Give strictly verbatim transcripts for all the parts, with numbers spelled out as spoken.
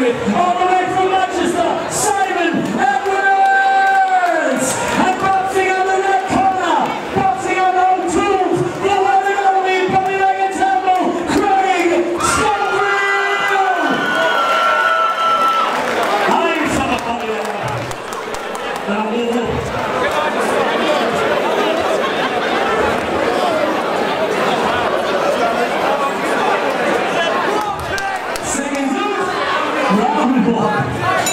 it. All the way from Manchester, Simon Edwards! And boxing on the red corner, boxing on all tools, the one and only Bobby Leg Temple, Craig Schofield! I'm somebody round one.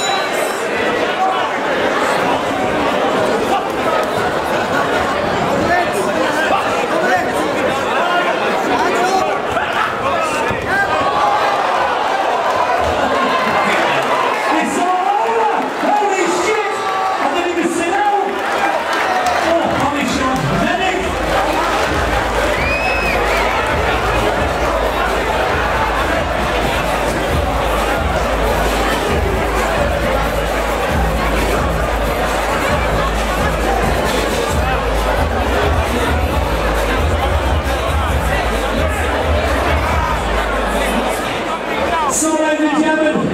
It's all over! Holy shit! I didn't even sit out! Oh, holy shit! Medic! So, ladies and gentlemen,